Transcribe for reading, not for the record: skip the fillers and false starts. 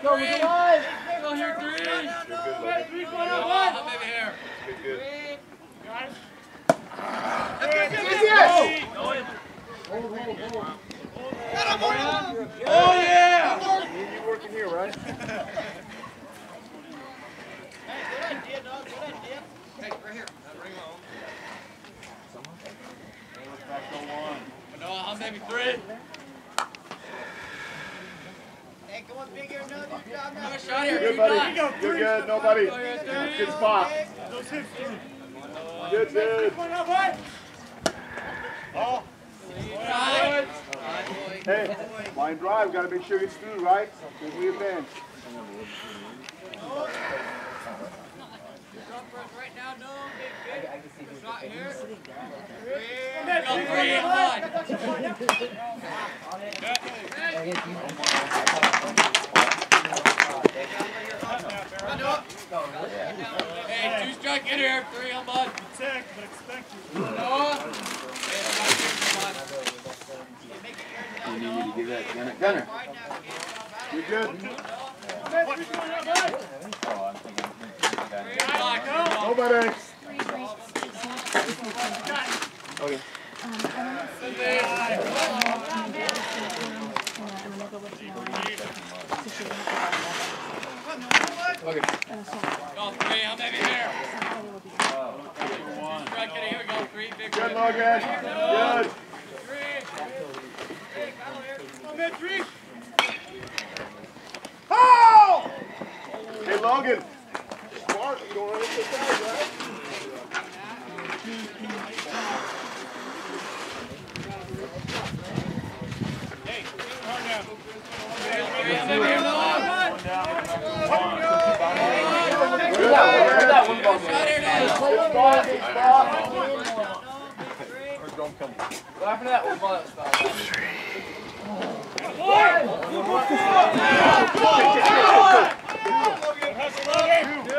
Go, we're alive. Go here, three. Three, one on one. Maybe here. Good. Oh, yeah! You working here, right? Hey, right here. Bring it home. No, I'll maybe three. Hey, going bigger, another job now. Another shot here. Good, buddy. You're good. Nobody. Good spot. Good, good. Oh. Hey, line drive. Got to make sure it's through, right? Because we advance. Right now, no. Shot here. Hey, two strike in here. Three on bud. Attack, but expected. Noah. You need me to give that Gunner. You good? Nobody. Okay. Okay. Go three. I'm maybe here. Strike in here. We go three. Big Good, Logan. Good. I'm at three. Oh! Hey, Logan. Smart. You don't run into the side, right? After that, we'll ball stop. Good.